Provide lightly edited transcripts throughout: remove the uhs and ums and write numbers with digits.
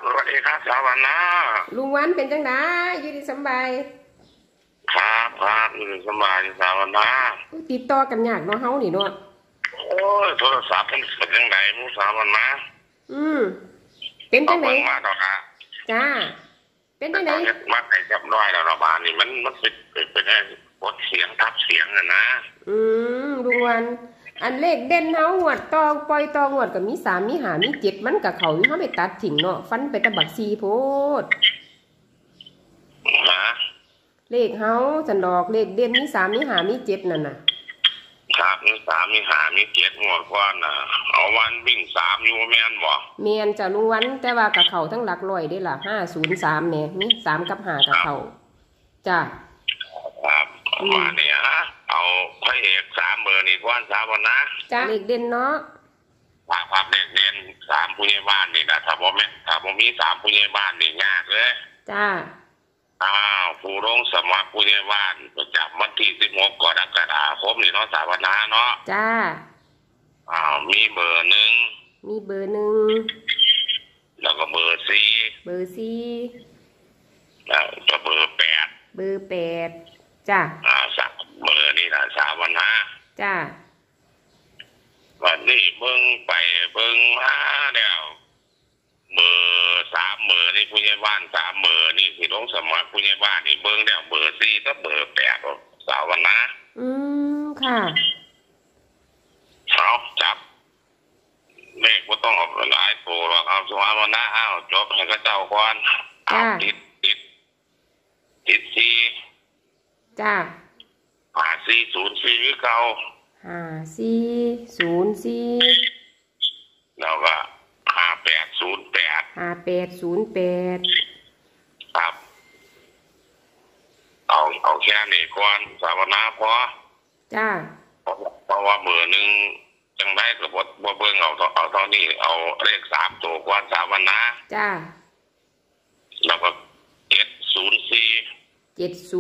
สวัสดีครับสวัสดีลุงวันเป็นจังไดอยู่ดีสบายครับอยู่สบายสวัสดีติดต่อกันยากเนาะเฮานี่เนาะโอ้ยโทรศัพท์มันเป็นยังไงมูสวัสดีเป็นจังไดมาต่อฮะจ้าเป็นจังไดมาใส่จับร้อยแล้วบานนี่มันเป็นกดเสียงทับเสียงนะลุงวันอันเลขเด่นเฮาหวดตองปล่อยตองหวดกับมี3มี5มี7มันกับเขาเฮาไปตัดทิ้งเนาะฟันไปตะบัก4โพดเลขเฮาสันดอกเลขเด่นมี3มี5มี7นั่นน่ะครับมี3มี5มี7งวดก่อนน่ะเอาวันวิ่ง3อยู่แม่นบ่แม่นจ้ะลุงวันแต่ว่ากับเขาทั้งหลักร้อยได้ล่ะ503แหน่มี3กับ5กับเขาจ้ะครับมาเนี่ยเอาพระเอก3เบอร์นี่ก่อนสาวันนะจ้ะเลขเด่นเนาะครับเลขเด่น3ผู้ใหญ่บ้านนี่นะถ้าบ่มี3ผู้ใหญ่บ้านนี่ยากเลยจ้าผู้ลงสมัครผู้ใหญ่บ้านประจำวันที่16กรกฎาคมนี่เนาะสาวันนะเนาะจ้ามีเบอร์1 มีเบอร์1 แล้วก็เบอร์ 4 แล้วก็เบอร์ 8จ้าสักเบอร์นี่นะสาวันนะจ้าวันนี้เบิ่งไปเบิ่งมาแล้วเบอร์3เบอร์นี่ผู้ใหญ่บ้าน3เบอร์นี่ที่ลงสมัครผู้ใหญ่บ้านนี่เบิ่งแล้วเบอร์4กับเบอร์8สาวันนะค่ะเอาจับเลขบ่ต้องเอาหลายตัวหรอกเอาสาวันนะจบให้เขาเจ้าก่อนติด4 จ้า 5404คือเก่า 5404 แล้วก็5808ครับเอาแค่นี้ก่อนสาวนาพอจ้าเพราะว่าเบอร์หนึ่งจังได้กับ่เบิ่งเอาเท่านี้เอาเลข3ตัวก่อนสาวนาจ้าแล้วก็704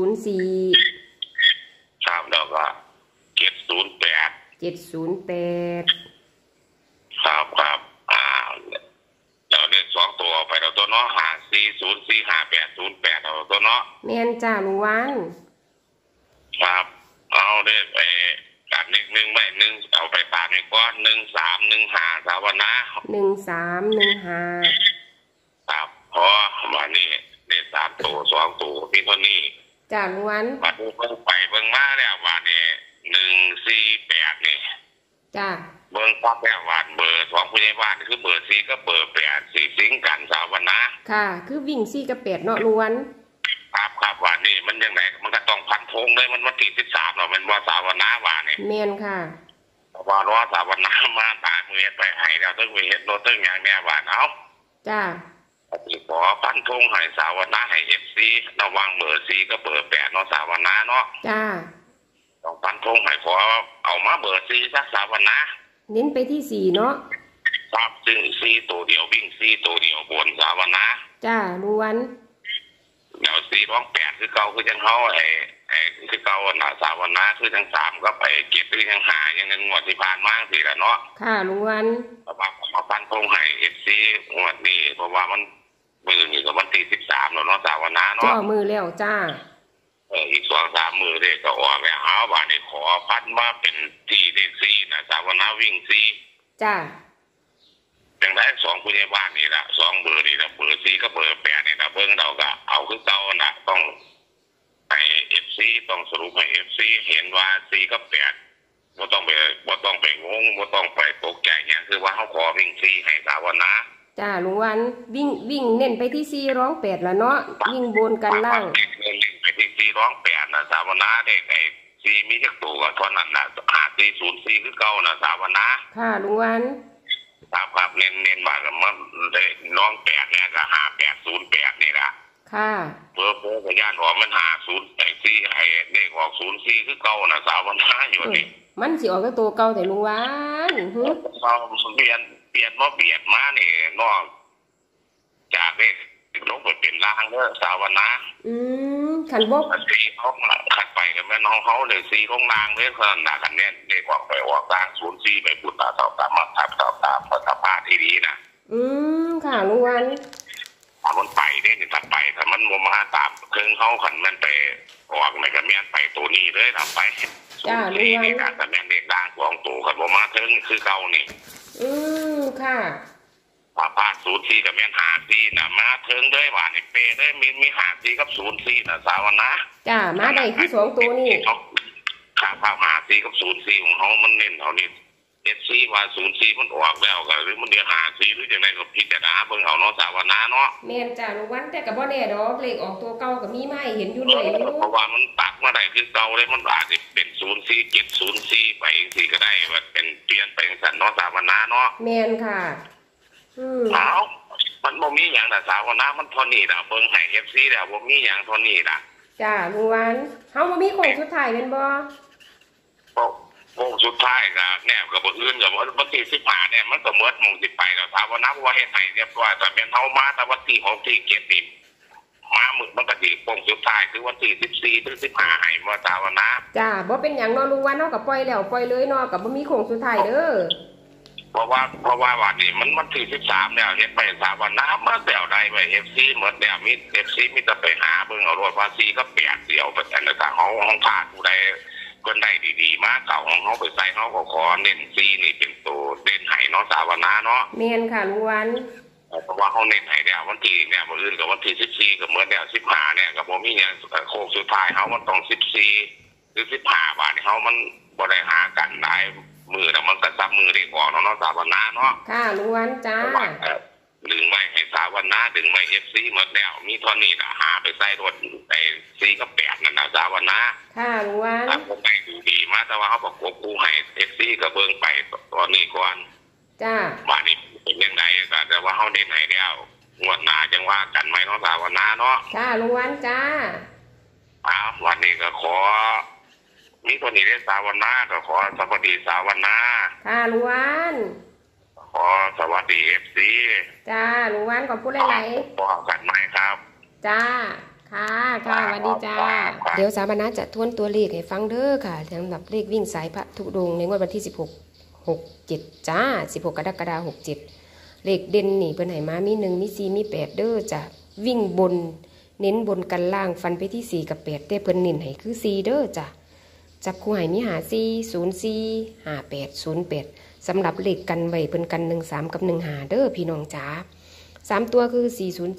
ครับแล้วก็708ครับเราเลข2ตัวไปเราตัวเนาะ54045808เอาตัวเนาะแม่นจ้าลุงวันครับเอาเลขไปการเลข1ไว้1เอาไปตามนี่ก่อน1315สาวนะ 1315 ครับพอวันนี้เลข3ตัว2ตัวพี่คนนี้จ้าลุงวันมาดูเบิ่งไปเบิ่งมาแล้ววันนี้148นี่จ้าเบิ่งปั๊บแล้ววันเบอร์2ผู้ใหญ่บ้านคือเบอร์4กับเบอร์8สิสิงกันสาวนะค่ะคือวิ่ง4กับ8เนาะลุงวันครับวันนี้มันยังไงมันก็ต้องพันธงเลยมันวันที่13เนาะมันว่าสาวนาว่านี่แม่นค่ะว่ารอสาวนามาตายมือไปให้แล้วต้องไปเฮ็ดโนตึ้งอย่างแน่ว่าเอาจ้าสิขอพันธงให้สาวนาให้ FC ระวังเบอร์4กับเบอร์8เนาะสาวนาเนาะจ้าต้องพันธงให้ขอเอามาเบอร์4สักสาวนาเน้นไปที่4เนาะครับซึ่ง4ตัวเดียววิ่ง4ตัวเดียวบนสาวนาจ้าลุงวันเดี๋ยว428คือเก่าคือจังเฮาไอ้คือเก่าน่ะสาวนาคือจัง3ก็ไป7คือจัง5ยังงวดที่ผ่านมาสิล่ะเนาะค่ะลุงวันมาพันธงให้ FC งวดนี้เพราะว่ามันมื้อนี้ก็วันที่13แล้วเนาะสาวนาเนาะมือแล้วจ้าอีก 2-3 มื้อเด้ก็ออกแล้วหาว่านี่ขอพันมาเป็นที่เลข4น่ะสาวนาวิ่ง4 จ้าจังได๋2ผู้ใหญ่บ้านนี่ล่ะ2เบอร์นี่ล่ะเบอร์4กับเบอร์8นี่ล่ะเบิ่งเราก็เอาคือเก่าน่ะต้องให้ FC ต้องสรุปให้ FC เห็นว่า4กับ8บ่ต้องไปงงบ่ต้องไปตกใจหยังคือว่าเฮาขอวิ่ง4ให้สาวนาจ้าลุงวันวิ่งเน้นไปที่4ร้อง8ล่ะเนาะวิ่งบนกันล่างไปที่4ร้อง8น่ะสาวนาเด้ไอ้4มีจักตัวก็เท่านั้นน่ะ5404คือเก่าน่ะสาวนาค่ะลุงวันครับเน้นมากับมันได้น้อง8เนี่ยก็5808นี่ล่ะค่ะเพิ่นก็ย่านว่ามัน5084ให้เลขออก04คือเก่าน่ะสาวนาอยู่นี่มันสิออกกับตัวเก่าแต่ลุงวันเราเปลี่ยนบ่เบียดมานี่นอกจากเลขลงไปเป็นล่างเด้อสาวนาคันบ่ 4เขาขัดไปกับแม่น้องเฮาเลย4ลงล่างเด้อเพิ่นน่ะกันเนี่ยเลขออกไปออกกลาง04ไปพุทธาเสาตามมาทับเสาตามพระสภาที่ดีนะค่ะลุงวันถ้ามันไปได้นี่ถ้าไปถ้ามันโมมาตามเครื่องเขาขันมันไปออกมันก็แม่นไปตัวนี้เลยถ้าไปนี่การแต่แม่นเด็กด่างของตัวขันโมมาเครื่องคือเก่านี่ค่ะพาศูนย์สี่กับแม่นหาสี่นะมาเทิงด้วยว่านี่เปได้มีหาสี่กับศูนย์สี่นะสาวนะจ้ามาได้ที่สองตัวนี่ขาพาหาสี่กับศูนย์สี่ของเขามันเน้นเขานี่เอสซีว่าศูนย์สี่มันออกแล้วก็หรือมันเดี๋ยวหาสี่หรืออย่างไรก็พิจารณาเบิ่งเอาเนาะสาวนะเนาะแม่นจ้าลูกวันแต่กับบ่แน่ดอกเลขออกตัวเก่ากับมีไม้เห็นอยู่เลยเพราะว่ามันตัดมาได้คือเก่าเลยมันอาจจะเป็นศูนย์สี่เจ็ดศูนย์สี่ไปสี่ก็ได้ว่าเป็นเปลี่ยนไปสันเนาะสาวนะเนาะแม่นค่ะเอามันบ่มีอย่างแต่สาวนะมันทอนี่นะเบิ่งให้เอฟซีแล้วบ่มีอย่างทอนี่นะจ้าลุงวันเฮาบ่มีโค้งสุดท้ายเป็นบ่โค้งสุดท้ายก็แนบกับบ่อื่นกับวันที่15เนี่ยมันก็หมดมงสิไปแล้วสาวนะเพราะว่าเฮ็ดให้เรียบร้อยแต่เป็นเฮามาแต่วันที่6ที่7นี่มามื้อมันก็สิโค้งสุดท้ายคือวันที่14ถึง15ให้บ่สาวนะจ้าบ่เป็นหยังเนาะลุงวันเฮาก็ปล่อยแล้วปล่อยเลยเนาะก็บ่มีโค้งสุดท้ายเด้อเพราะว่าวันนี้มันที่13แล้วเฮ็ดไปสาวน้ำมาแล้วได้ไว้ FC หมดแล้วมี FC มีแต่ไปหาเบิ่งเอารถว่า4ก็8เดียวไปแต่ละทางห้องผ่านผู้ใดเพิ่นได้ดีๆมาเก่าของเฮาไปใส่เฮาก็ขอเน้น4นี่เป็นตัวเด่นให้เนาะสาวนาเนาะแม่นค่ะลุงวันเพราะว่าเฮาเน้นให้แล้ววันที่เนี่ยมื้ออื่นก็วันที่14ก็หมดแล้ว15เนี่ยก็บ่มีหยังโค้งสุดท้ายเฮามันต้อง14หรือ15บาทเฮามันบ่ได้หากันได้มือแล้วมันก็ซับมือได้ก่อนเนาะสาวนาเนาะค่ะลุงวันจ้าดึงไว้ให้สาวนาดึงไว้ FC หมดแล้วมีเท่านี้ล่ะหาไปใส่รถไป4กับ8นั่นน่ะสาวนาค่ะลุงวันผมไปดูดีมาแต่ว่าเขาบอกว่ากูให้ FC กับเบิ่งไปตอนนี้ก่อนจ้าว่านี่เป็นยังไงก็แต่ว่าเฮาได้ไหนแล้วงวดหน้าจังว่ากันมั้ยเนาะสาวนาเนาะค่ะลุงวันจ้าวันนี้ก็ขอมีคนนี้ได้สาวนาก็ขอสวัสดีสาวนาค่ะลุงวันขอสวัสดี FC จ้าลุงวันขอบคุณหลายๆขอกันไหมครับจ้าค่ะสวัสดีจ้าเดี๋ยวสาวนาจะทวนตัวเลขให้ฟังเด้อค่ะสำหรับเลขวิ่งสายพระธุดงค์ในงวดวันที่16/67จ้า16กรกฎาคม67เลขเด่นนี่เพิ่นให้มามี1มี4มี8เด้อจ้ะวิ่งบนเน้นบนกันล่างฟันไปที่4กับ8แต่เพิ่นเน้นให้คือ4เด้อจ้ะจับคู่ให้มี54 04 58 08สำหรับเลขกันไว้เพิ่นกัน13กับ15เด้อพี่น้องจ๋า3ตัวคือ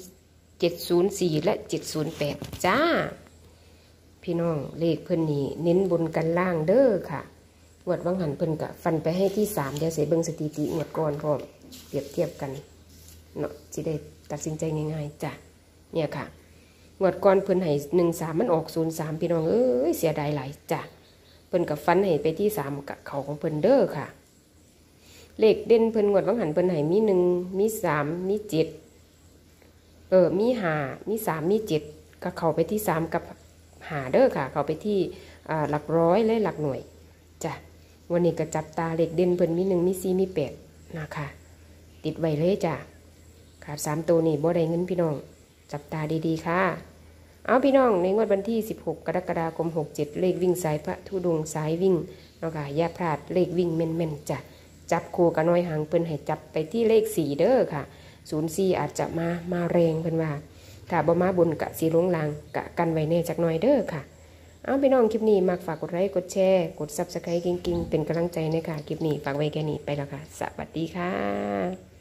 704และ708จ้าพี่น้องเลขเพิ่นนี่เน้นบนกันล่างเด้อค่ะงวดวังหันเพิ่นกะฟันไปให้ที่3เดี๋ยวเสเบิ่งสถิติงวดก่อนพร้อมเปรียบเทียบกันเนาะสิได้ตัดสินใจง่ายๆจ้ะเนี่ยค่ะงวดก่อนเพิ่นให้13มันออก03พี่น้องเอ้ยเสียดายหลายจ้ะเพิ่นกะฟันให้ไปที่3กับเขาของเพิ่นเด้อค่ะเลขเด่นเพิ่นงวดวังหันเพิ่นให้มี1มี3มี7มี5มี3มี7ก็เข้าไปที่3กับ5เด้อค่ะเข้าไปที่หลักร้อยและหลักหน่วยจ้ะวันนี้ก็จับตาเลขเด่นเพิ่นมี1มี4มี8นะคะติดไว้เลยจ้ะขาด3ตัวนี่บ่ได้เงินพี่น้องจับตาดีๆค่ะเอาพี่น้องในงวดวันที่16กรกฎาคม67เลขวิ่งสายพระธุดงค์สายวิ่งเนาะค่ะอย่าพลาดเลขวิ่งแม่นๆจ้ะจับคู่กับน้อยหางเพิ่นให้จับไปที่เลข4เด้อค่ะ04อาจจะมาแรงเพิ่นว่าถ้าบ่มาบนกะสีลงลางกะกันไว้แน่จักหน่อยเด้อค่ะเอาพี่น้องคลิปนี้มักฝากกดไลค์กดแชร์กด Subscribe กิ้งๆเป็นกำลังใจนะคะคลิปนี้ฝากไว้แค่นี้ไปแล้วค่ะสวัสดีค่ะ